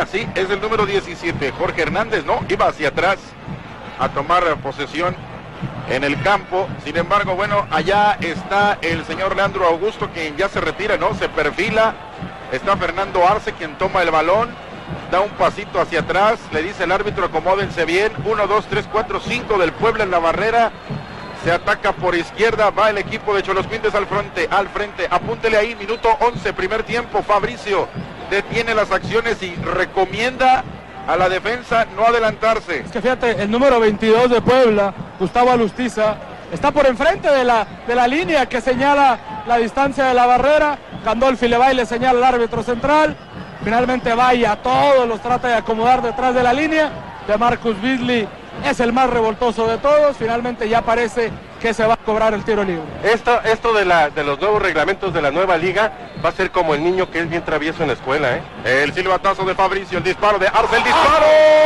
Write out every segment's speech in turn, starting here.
Puebla, sí, es el número 17. Jorge Hernández, no, iba hacia atrás a tomar posesión en el campo. Sin embargo, bueno, allá está el señor Leandro Augusto, quien ya se retira, ¿no? Se perfila. Está Fernando Arce, quien toma el balón, da un pasito hacia atrás, le dice el árbitro, acomódense bien. 1, 2, 3, 4, 5 del Puebla en la barrera. Se ataca por izquierda, va el equipo de Xolospintes al frente, apúntele ahí, minuto 11, primer tiempo. Fabricio detiene las acciones y recomienda a la defensa no adelantarse. Es que fíjate, el número 22 de Puebla, Gustavo Alustiza, está por enfrente de la línea que señala la distancia de la barrera. Gandolfi le va y le señala al árbitro central. Finalmente vaya, todos los trata de acomodar detrás de la línea. De Marcus Beasley es el más revoltoso de todos. Finalmente ya parece que se va a cobrar el tiro libre. Esto de los nuevos reglamentos de la nueva liga va a ser como el niño que es bien travieso en la escuela, ¿eh? El silbatazo de Fabricio, el disparo de Arce, el disparo.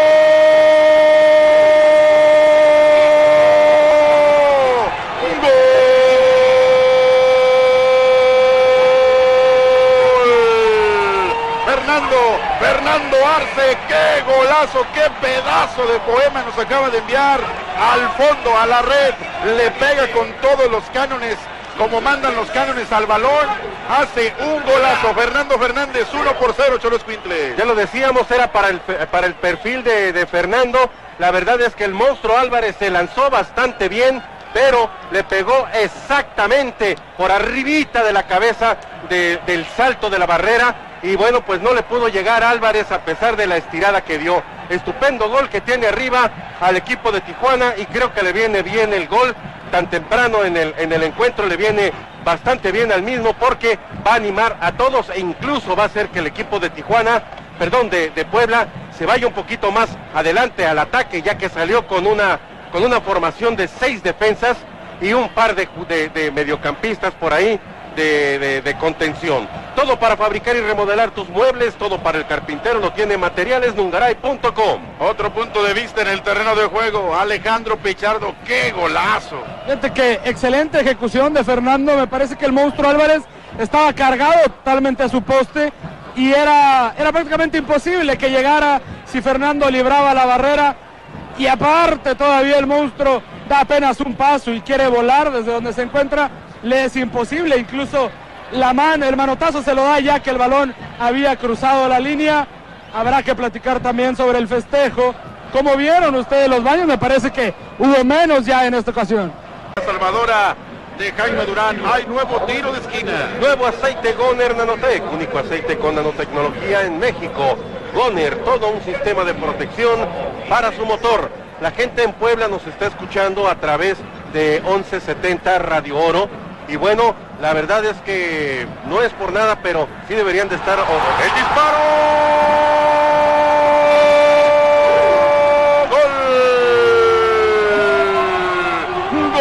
Fernando Arce, qué golazo, qué pedazo de poema nos acaba de enviar al fondo, a la red. Le pega con todos los cánones, como mandan los cánones al balón. Hace un golazo. Fernando Fernández, 1-0, Xolospintle. Ya lo decíamos, era para el perfil de Fernando. La verdad es que el monstruo Álvarez se lanzó bastante bien, pero le pegó exactamente por arribita de la cabeza del salto de la barrera. Y bueno, pues no le pudo llegar Álvarez a pesar de la estirada que dio. Estupendo gol que tiene arriba al equipo de Tijuana, y creo que le viene bien el gol tan temprano en el encuentro. Le viene bastante bien al mismo, porque va a animar a todos e incluso va a hacer que el equipo de de Puebla se vaya un poquito más adelante al ataque, ya que salió con una formación de 6 defensas y un par de mediocampistas por ahí de contención. Todo para fabricar y remodelar tus muebles, todo para el carpintero, lo tiene materialesnungaray.com. Otro punto de vista en el terreno de juego, Alejandro Pichardo, qué golazo. Fíjate que excelente ejecución de Fernando. Me parece que el monstruo Álvarez estaba cargado totalmente a su poste y era prácticamente imposible que llegara si Fernando libraba la barrera. Y aparte todavía el monstruo da apenas un paso y quiere volar desde donde se encuentra. Le es imposible, incluso el manotazo se lo da ya que el balón había cruzado la línea. Habrá que platicar también sobre el festejo. ¿Cómo vieron ustedes los baños? Me parece que hubo menos ya en esta ocasión. Salvadora de Jaime Durán, hay nuevo tiro de esquina. Nuevo aceite Goner Nanotec, único aceite con nanotecnología en México. Goner, todo un sistema de protección para su motor. La gente en Puebla nos está escuchando a través de 1170 Radio Oro. Y bueno, la verdad es que no es por nada, pero sí deberían de estar... ¡El disparo! ¡Gol! ¡Gol!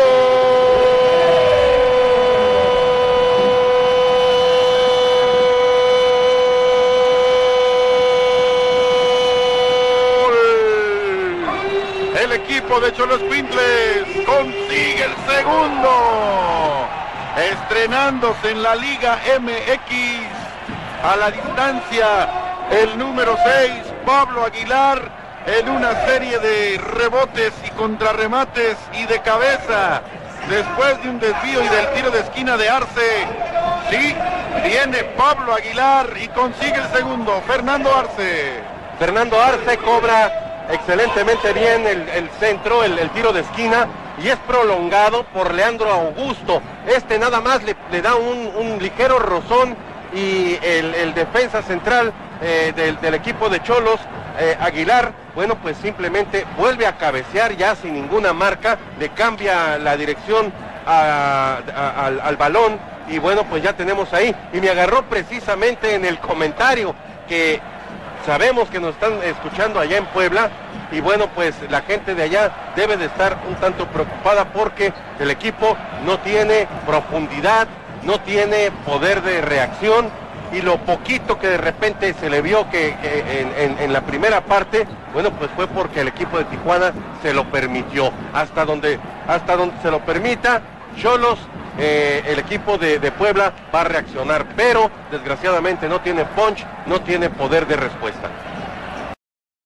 El equipo de Xolospintles consigue el segundo. Estrenándose en la Liga MX, a la distancia, el número 6, Pablo Aguilar, en una serie de rebotes y contrarremates y de cabeza, después de un desvío y del tiro de esquina de Arce. Sí, viene Pablo Aguilar y consigue el segundo, Fernando Arce. Fernando Arce cobra excelentemente bien el centro, el tiro de esquina, y es prolongado por Leandro Augusto. Nada más le da un ligero rozón, y el defensa central del equipo de Xolos, Aguilar, bueno, pues simplemente vuelve a cabecear ya sin ninguna marca, le cambia la dirección al balón, y bueno, pues ya tenemos ahí. Y me agarró precisamente en el comentario que sabemos que nos están escuchando allá en Puebla, y bueno, pues la gente de allá debe de estar un tanto preocupada porque el equipo no tiene profundidad, no tiene poder de reacción, y lo poquito que de repente se le vio que en la primera parte, bueno, pues fue porque el equipo de Tijuana se lo permitió. Hasta donde se lo permita, Xolos, el equipo de Puebla va a reaccionar, pero desgraciadamente no tiene punch, no tiene poder de respuesta.